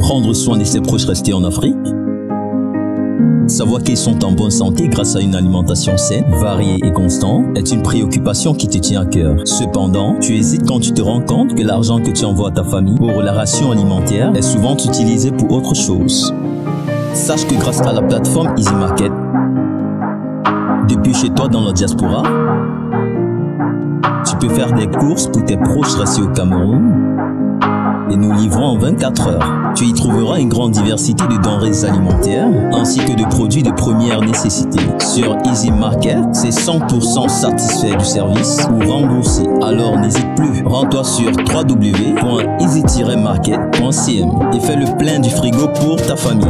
Prendre soin de ses proches restés en Afrique. Savoir qu'ils sont en bonne santé grâce à une alimentation saine, variée et constante est une préoccupation qui te tient à cœur. Cependant, tu hésites quand tu te rends compte que l'argent que tu envoies à ta famille pour la ration alimentaire est souvent utilisé pour autre chose. Sache que grâce à la plateforme Easy Market, depuis chez toi dans la diaspora, tu peux faire des courses pour tes proches restés au Cameroun et nous livrons en 24 heures. Tu y trouveras une grande diversité de denrées alimentaires ainsi que de produits de première nécessité. Sur Easy Market, c'est 100% satisfait du service ou remboursé. Alors n'hésite plus, rends-toi sur www.easy-market.cm et fais le plein du frigo pour ta famille.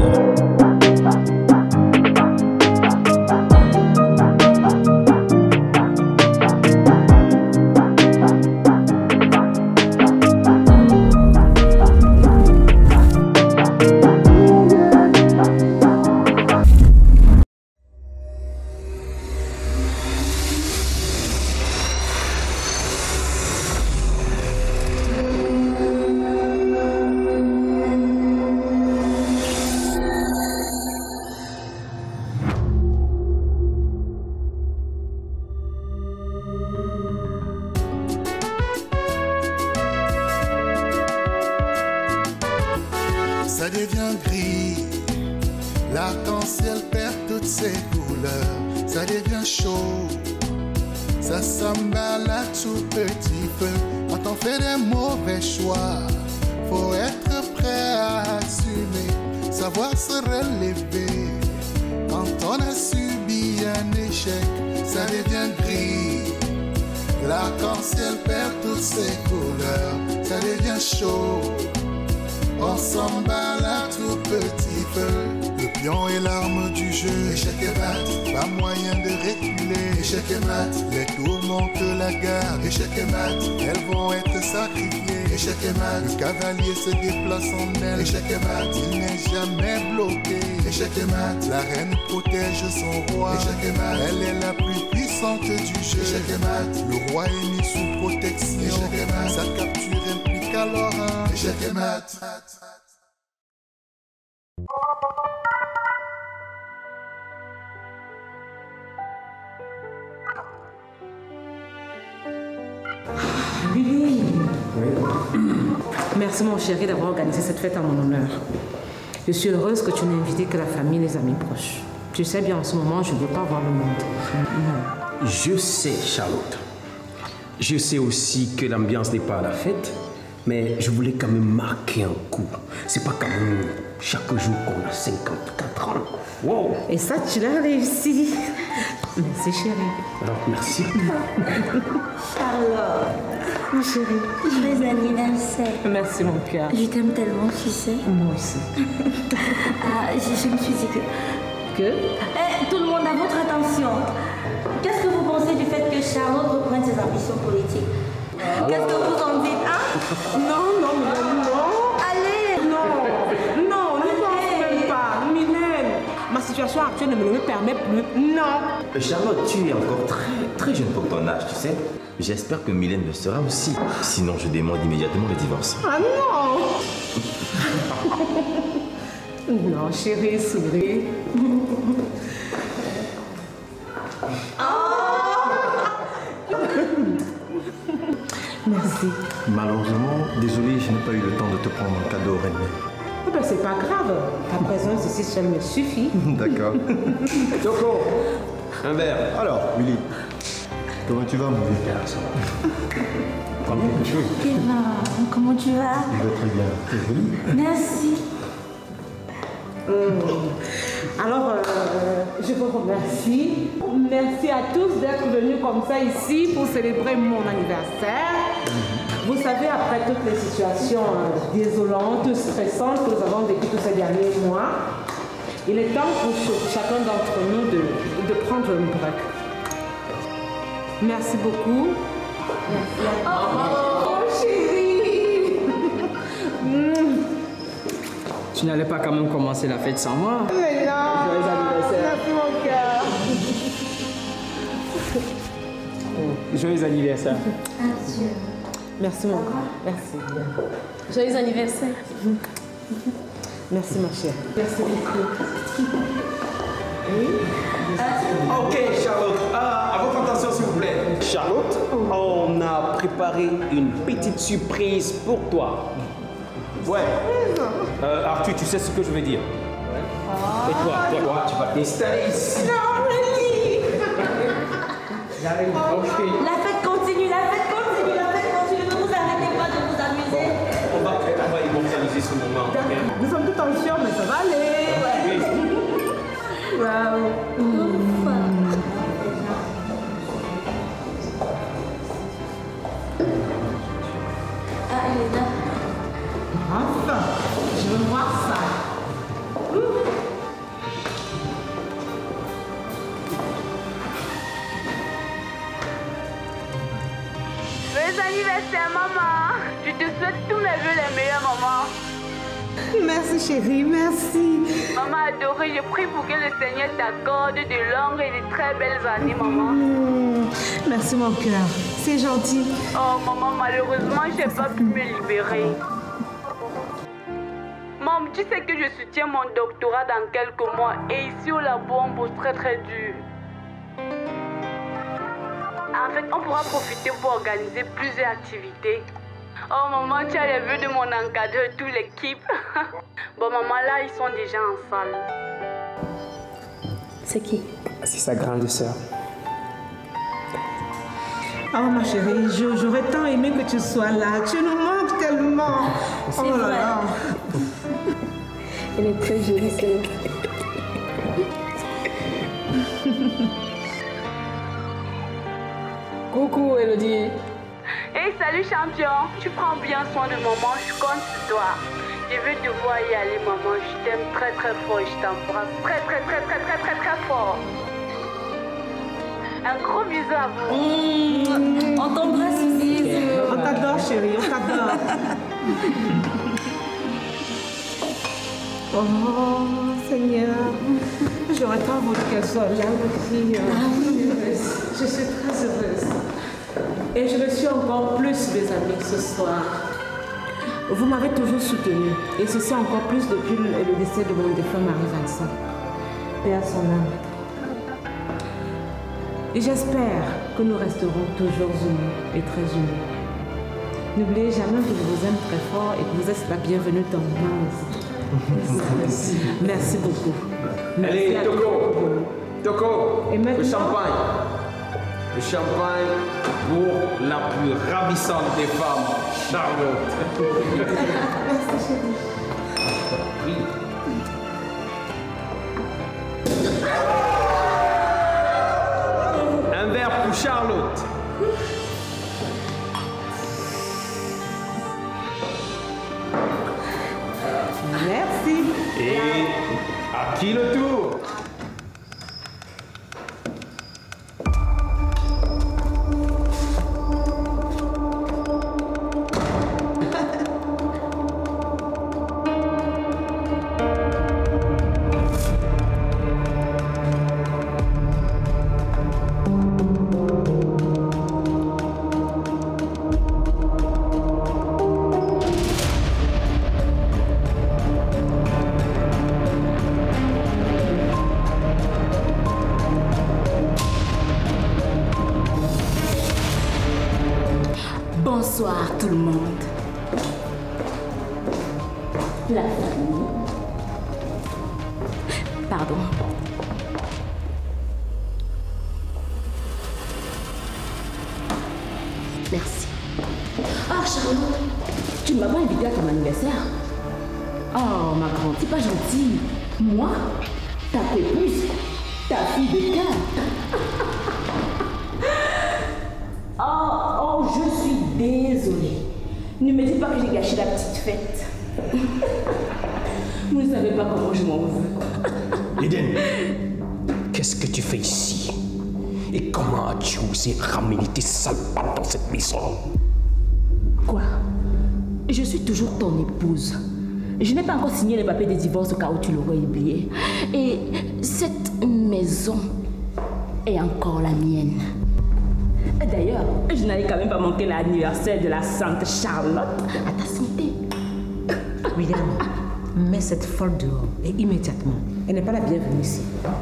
Ça devient gris, l'arc-en-ciel perd toutes ses couleurs, ça devient chaud, ça s'emballe à tout petit feu. Quand on fait des mauvais choix, faut être prêt à assumer, savoir se relever. Quand on a subi un échec, ça devient gris, l'arc-en-ciel perd toutes ses couleurs, ça devient chaud. On s'emballe à tout petit feu. Le pion est l'arme du jeu. Échec et mat, pas moyen de reculer. Échec et mat, les tours montent la garde. Échec et mat, elles vont être sacrifiées. Échec et mat, le cavalier se déplace en elle. Échec et mat, il n'est jamais bloqué. Échec et mat, la reine protège son roi. Échec et mat, elle est la plus puissante du jeu. Échec et mat, le roi est mis sous protection. Échec et mat, sa capture implique alors un échec et mat. Billy. Oui. Merci mon chéri d'avoir organisé cette fête en mon honneur. Je suis heureuse que tu n'aies invité que la famille et les amis proches. Tu sais bien, en ce moment, je ne veux pas voir le monde. Non. Je sais, Charlotte. Je sais aussi que l'ambiance n'est pas à la fête, mais je voulais quand même marquer un coup. C'est pas comme chaque jour qu'on a 54 ans. Wow. Et ça, tu l'as réussi. Merci, chérie. Alors, merci. Charlotte, mon chéri, joyeux anniversaire. Merci, mon cœur. Je t'aime tellement, tu sais. Moi aussi. Je me suis dit que... tout le monde a votre attention. Qu'est-ce que vous pensez du fait que Charlotte reprenne ses ambitions politiques? Qu'est-ce que vous en dites, hein? Non. Allez! Non, ne pense même pas. Mylène, ma situation actuelle ne me le permet plus. Non. Charlotte, tu es encore très jeune pour ton âge, tu sais. J'espère que Mylène le sera aussi. Sinon, je demande immédiatement le divorce. Ah non. Non, chérie, souris. Merci. Malheureusement, désolé, je n'ai pas eu le temps de te prendre un cadeau, René. Oh ben, c'est pas grave. Ta présence ici seule me suffit. D'accord. Choco, un verre. Alors, Willy, comment tu vas, mon vieux? Ça va. Kevin, comment tu vas? Je vais très bien. T'es joli. Merci. Alors, je vous remercie. Merci à tous d'être venus comme ça ici pour célébrer mon anniversaire. Vous savez, après toutes les situations désolantes, stressantes que nous avons vécues tous ces derniers mois, il est temps pour chacun d'entre nous de prendre un break. Merci beaucoup. Merci à toi. Oh, chérie. Tu n'allais pas quand même commencer la fête sans moi? Mais non. Joyeux anniversaire. Merci mon cœur. Joyeux anniversaire. Adieu. Merci mon cœur. Merci. Joyeux anniversaire. Merci ma chère. Merci beaucoup. Oui. Ok, Charlotte. À votre attention, s'il vous plaît. Charlotte, on a préparé une petite surprise pour toi. Ouais. Arthur, tu sais ce que je veux dire. Et toi, tu vas t'installer ici. Non, Rémi. J'arrive. Ok. La fête continue, la fête continue, la fête continue. Ne vous arrêtez pas de vous amuser. On va immortaliser ce moment. Nous sommes tous en chiant, mais ça va aller. Waouh. Ah, il est là. Enfin, je veux voir ça. Joyeux anniversaire, maman. Je te souhaite tous mes vœux les meilleurs, maman. Merci chérie, merci. Maman adorée, je prie pour que le Seigneur t'accorde de longues et de très belles années, maman. Merci mon cœur, c'est gentil. Oh maman, malheureusement, je n'ai pas pu me libérer. Maman, tu sais que je soutiens mon doctorat dans quelques mois et ici au labo, on bosse très très dur. En fait, on pourra profiter pour organiser plusieurs activités. Oh maman, tu as les vœux de mon encadreur, toute l'équipe. Bon maman, là, ils sont déjà en salle. C'est qui? C'est sa grande sœur. Oh ma chérie, j'aurais tant aimé que tu sois là. Tu nous manques tellement. C'est oh là vrai. là. Elle est très jolie, sœur. Coucou, Elodie. Hey, salut champion. Tu prends bien soin de maman, je compte sur toi. Je veux te voir y aller, maman. Je t'aime très très fort et je t'embrasse très très très très très très très fort. Un gros bisou à vous. On t'embrasse aussi. On t'adore chérie, on t'adore. Oh Seigneur, j'aurais tant voulu qu'elle soit là aussi. Je suis très heureuse. Et je me suis encore plus des amis ce soir. Vous m'avez toujours soutenue. Et ceci encore plus depuis le décès de mon défunt mari Vincent. Paix à son âme. Et j'espère que nous resterons toujours unis et très unis. N'oubliez jamais que je vous aime très fort et que vous êtes la bienvenue dans mon aussi. Merci beaucoup. Merci. Allez, Toko, Et maintenant, le champagne. Le champagne pour la plus ravissante des femmes, Charlotte. Merci chérie. Oui. Un verre pour Charlotte. Merci. Et à qui le tour? Bonsoir tout le monde. La famille. Pardon. Merci. Ah Charlotte, tu ne m'as pas invitée à ton anniversaire. Oh ma grande, c'est pas gentil. Moi, ta épouse, ta fille de cœur. Oh, je suis désolée. Ne me dites pas que j'ai gâché la petite fête. Vous ne savez pas comment je m'en veux. Eden, qu'est-ce que tu fais ici? Et comment as-tu osé ramener tes sales pattes dans cette maison? Quoi? Je suis toujours ton épouse. Je n'ai pas encore signé les papiers de divorce au cas où tu l'aurais oublié. Et cette maison est encore la mienne. D'ailleurs, je n'allais quand même pas manquer l'anniversaire de la Sainte Charlotte. À ta santé. William, Mets cette folle dehors et immédiatement. Elle n'est pas la bienvenue ici.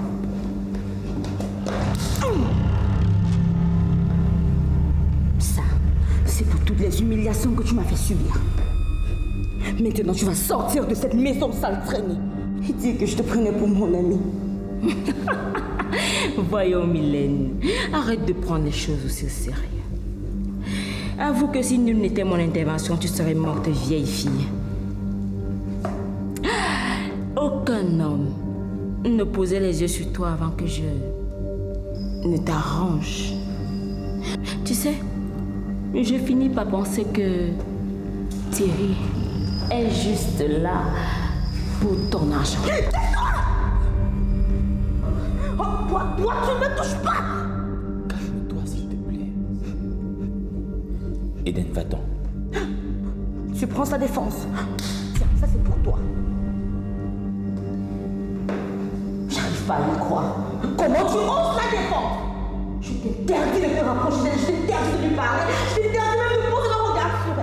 Ça, c'est pour toutes les humiliations que tu m'as fait subir. Maintenant, tu vas sortir de cette maison sale traînée et dire que je te prenais pour mon ami. Voyons, Mylène, arrête de prendre les choses aussi au sérieux. Avoue que si nul n'était mon intervention, tu serais morte vieille fille. Aucun homme ne posait les yeux sur toi avant que je ne t'arrange. Tu sais, je finis par penser que Thierry est juste là pour ton argent. Oh, toi, tu ne me touches pas! Calme-toi, s'il te plaît. Eden, va-t'en. Tu prends sa défense. Tiens, ça c'est pour toi. J'arrive pas à y croire. Comment tu oses la défendre? Je t'interdis de te rapprocher d'elle, je t'interdis de lui parler, je t'interdis même de poser le regard sur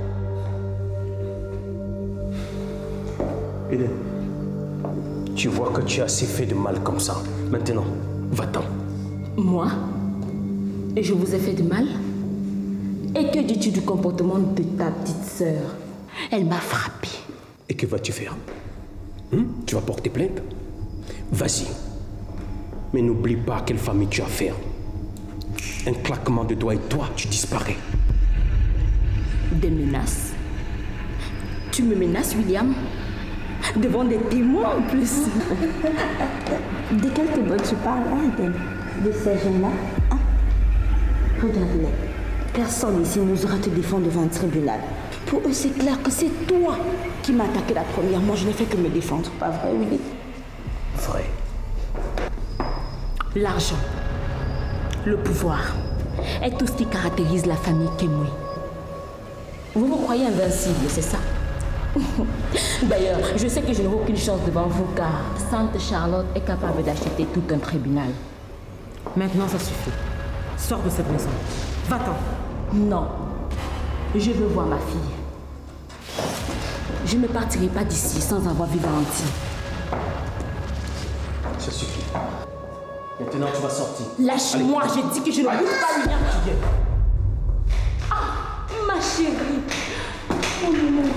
elle. Eden, tu vois que tu as assez fait de mal comme ça. Maintenant, va-t'en. Moi? Et je vous ai fait de mal? Et que dis-tu du comportement de ta petite sœur? Elle m'a frappée. Et que vas-tu faire? Tu vas porter plainte? Vas-y. Mais n'oublie pas à quelle famille tu as affaire. Un claquement de doigts et toi, tu disparais. Des menaces? Tu me menaces, William? Devant des témoins en plus. De quel témoin tu parles, hein, de ces gens-là, hein? Regarde-les. Personne ici n'osera te défendre devant un tribunal. Pour eux, c'est clair que c'est toi qui m'as attaqué la première. Moi, je n'ai fait que me défendre. Pas vrai, Willy? Vrai. L'argent, le pouvoir, est tout ce qui caractérise la famille Kemwe. Vous vous croyez invincible, c'est ça? D'ailleurs, je sais que je n'aurai aucune chance devant vous car Sainte Charlotte est capable d'acheter tout un tribunal. Maintenant, ça suffit. Sors de cette maison. Va-t'en. Non. Je veux voir ma fille. Je ne partirai pas d'ici sans avoir vu Valentine. Ça suffit. Maintenant, tu vas sortir. Lâche-moi, j'ai dit que je ne bouge pas, William. Ah, ma chérie. Oh non.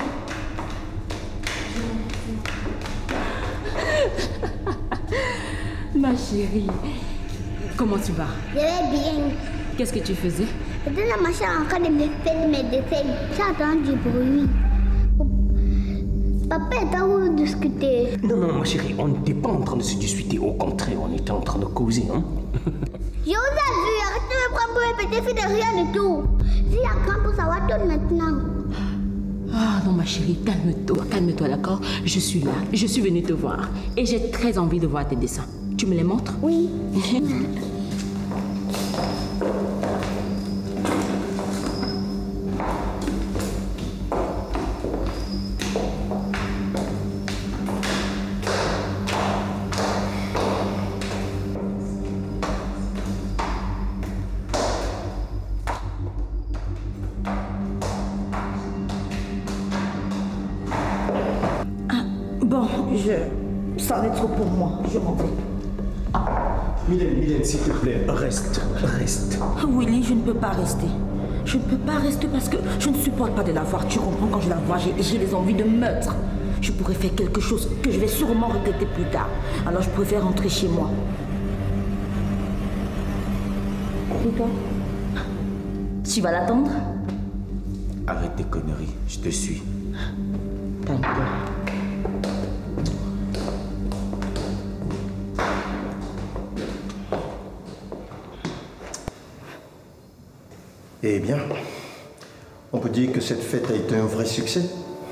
Ma chérie, comment tu vas? Je vais bien. Qu'est-ce que tu faisais? J'étais dans ma chambre en train de me faire mes dessins. J'ai entendu du bruit. Papa est en train de discuter. Non, ma chérie, on n'était pas en train de se disputer. Au contraire, on était en train de causer, hein? Je vous ai vu, arrêtez de me prendre pour une petite fille de rien du tout. J'ai la crainte pour savoir tout maintenant. Ah non, ma chérie, calme-toi, d'accord? Je suis là, je suis venue te voir. Et j'ai très envie de voir tes dessins. Tu me les montres? Oui. Bon, ça va être trop pour moi. Je m'en vais. Mylène, s'il te plaît, reste. Willy, je ne peux pas rester. Je ne peux pas rester parce que je ne supporte pas de la voir. Tu comprends, quand je la vois, j'ai des envies de meurtre. Je pourrais faire quelque chose que je vais sûrement regretter plus tard. Alors je préfère rentrer chez moi. Et toi? Tu vas l'attendre? Arrête tes conneries, je te suis. T'inquiète. Eh bien, on peut dire que cette fête a été un vrai succès.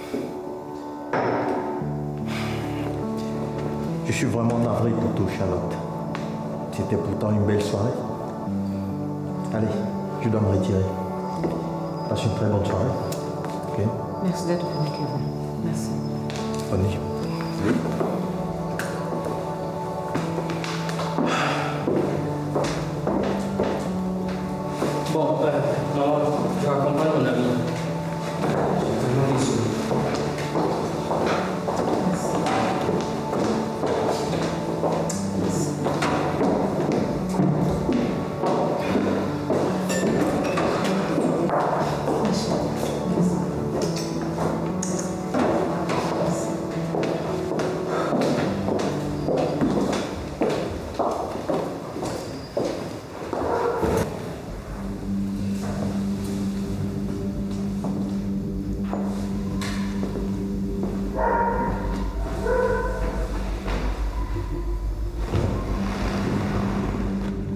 Je suis vraiment navré pour toi, Charlotte. C'était pourtant une belle soirée. Allez, je dois me retirer. Passe une très bonne soirée. Ok? Merci d'être venu, Kevin. Merci. Bonne nuit. Oui. Bon, je raccompagne mon ami. Je suis vraiment désolé.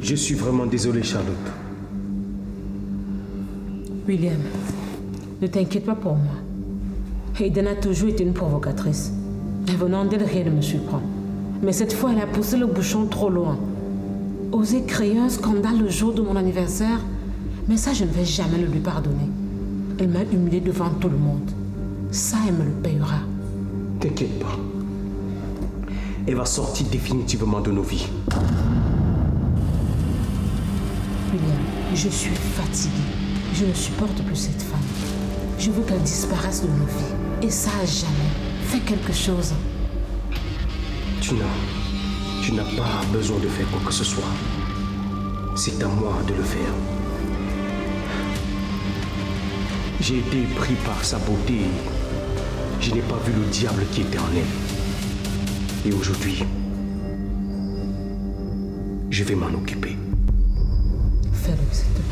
Je suis vraiment désolé, Charlotte. William, ne t'inquiète pas pour moi. Hayden a toujours été une provocatrice. Et venant d'elle, rien ne me surprend. Mais cette fois, elle a poussé le bouchon trop loin. Oser créer un scandale le jour de mon anniversaire, mais ça, je ne vais jamais le lui pardonner. Elle m'a humiliée devant tout le monde. Ça, elle me le payera. T'inquiète pas. Elle va sortir définitivement de nos vies. William, je suis fatiguée. Je ne supporte plus cette femme. Je veux qu'elle disparaisse de nos vies. Et ça, à jamais. Fais quelque chose. Tu n'as pas besoin de faire quoi que ce soit. C'est à moi de le faire. J'ai été pris par sa beauté. Je n'ai pas vu le diable qui était en elle. Et aujourd'hui, je vais m'en occuper. Fais-le, s'il te plaît.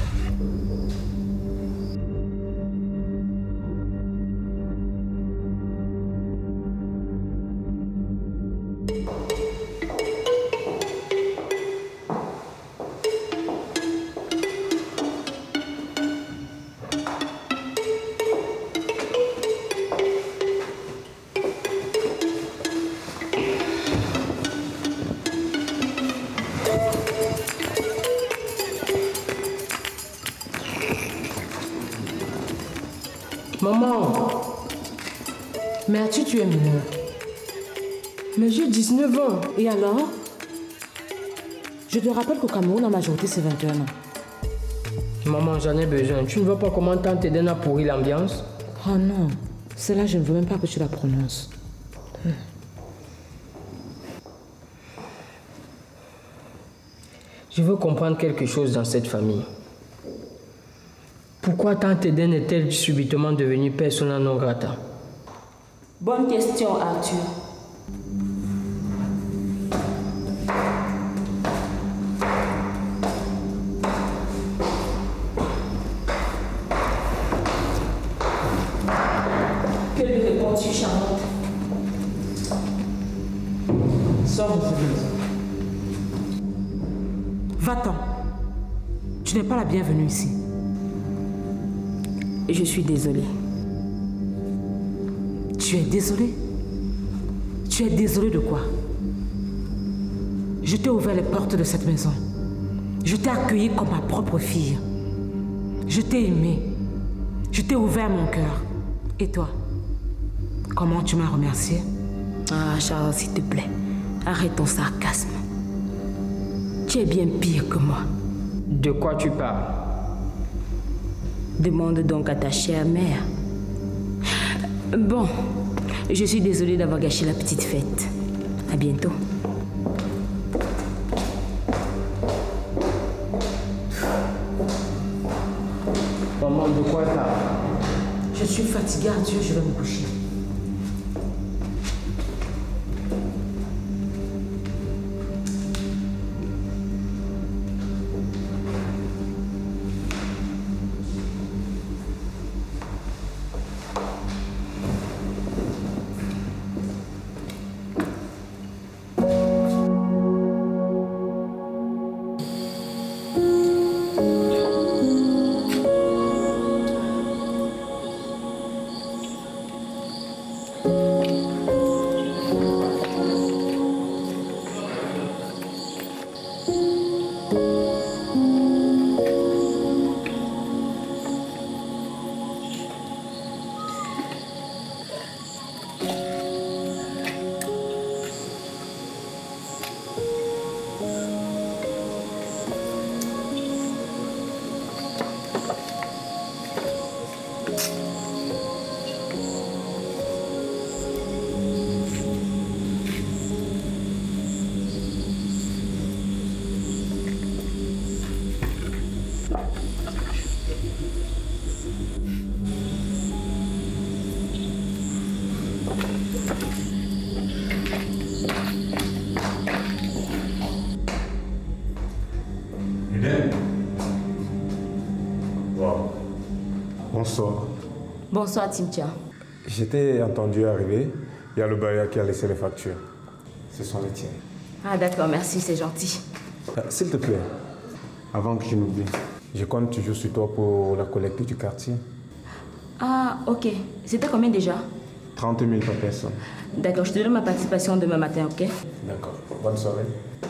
Maman, mais as-tu tué mineur? Mais j'ai 19 ans. Et alors? Je te rappelle qu'au Cameroun, la majorité, c'est 21 ans. Maman, j'en ai besoin. Tu ne vois pas comment tante Eden a pourri l'ambiance? Oh non, celle-là, je ne veux même pas que tu la prononces. Je veux comprendre quelque chose dans cette famille. Pourquoi tante Eden est-elle subitement devenue persona non grata? Bonne question, Arthur. Que lui réponds-tu, Charlotte? Sors de cette maison. Va-t'en. Tu n'es pas la bienvenue ici. Je suis désolée. Tu es désolée? Tu es désolée de quoi? Je t'ai ouvert les portes de cette maison. Je t'ai accueillie comme ma propre fille. Je t'ai aimée. Je t'ai ouvert mon cœur. Et toi? Comment tu m'as remerciée? Ah, Charles, s'il te plaît, arrête ton sarcasme. Tu es bien pire que moi. De quoi tu parles? Demande donc à ta chère mère. Bon, je suis désolée d'avoir gâché la petite fête. À bientôt. Maman, de quoi elle parle? Je suis fatiguée, Arthur, je vais me coucher. Bonsoir. Bonsoir, Timtia. J'étais entendu arriver. Il y a le bailleur qui a laissé les factures. Ce sont les tiennes. Ah d'accord, merci, c'est gentil. S'il te plaît, Avant que je n'oublie, je compte toujours sur toi pour la collecte du quartier. Ah, ok. C'était combien déjà? 30 000 par personne. D'accord, je te donne ma participation demain matin, ok? D'accord. Bonne soirée.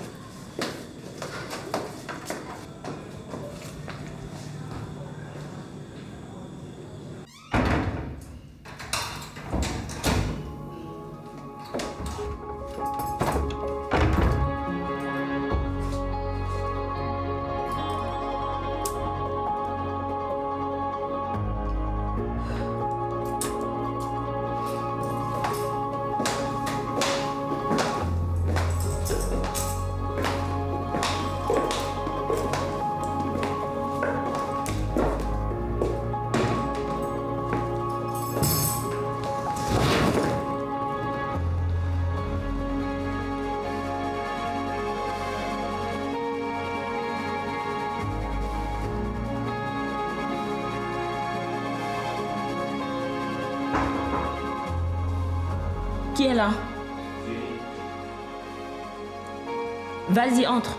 Qui est là? Vas-y, entre.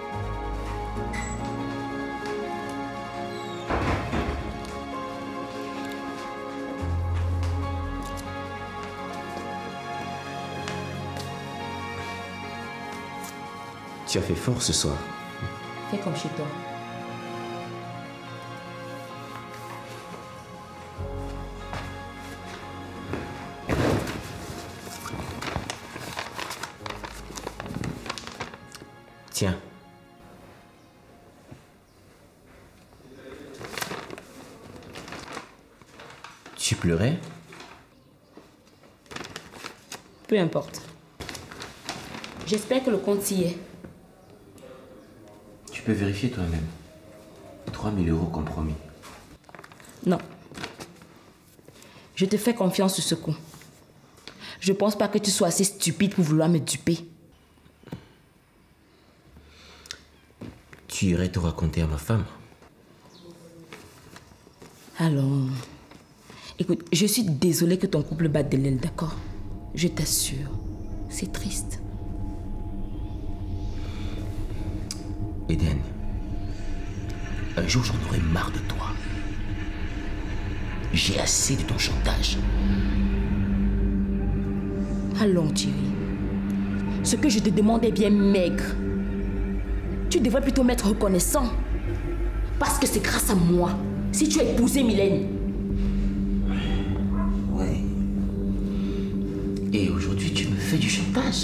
Tu as fait fort ce soir. Fais comme chez toi. Tiens. Tu pleurais? Peu importe. J'espère que le compte y est. Tu peux vérifier toi-même. 3 000 € compromis. Non. Je te fais confiance sur ce coup. Je pense pas que tu sois assez stupide pour vouloir me duper. Tu irais te raconter à ma femme? Alors, écoute, je suis désolée que ton couple batte de l'aile, d'accord? Je t'assure, c'est triste. Eden, un jour j'en aurai marre de toi. J'ai assez de ton chantage. Allons, Thierry. Ce que je te demande est bien maigre. Tu devrais plutôt m'être reconnaissant. Parce que c'est grâce à moi si tu as épousé Mylène. Ouais. Et aujourd'hui, tu me fais du chantage.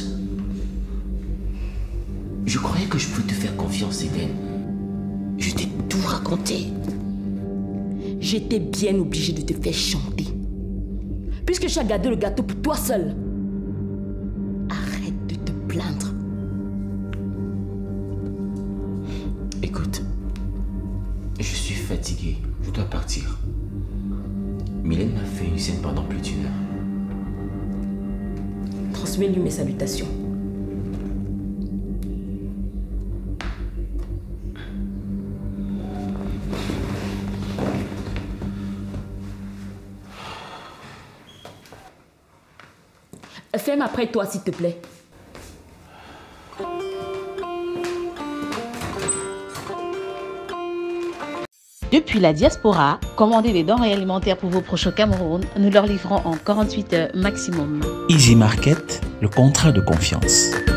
Je croyais que je pouvais te faire confiance, Eden. Je t'ai tout raconté. J'étais bien obligée de te faire chanter. Puisque j'ai gardé le gâteau pour toi seul. Arrête de te plaindre. Écoute, je suis fatigué. Je dois partir. Mylène m'a fait une scène pendant plus d'1 heure. Transmets-lui mes salutations. Ferme après toi, s'il te plaît. Depuis la diaspora, commandez des denrées alimentaires pour vos proches au Cameroun. Nous leur livrons en 48 heures maximum. Easy Market, le contrat de confiance.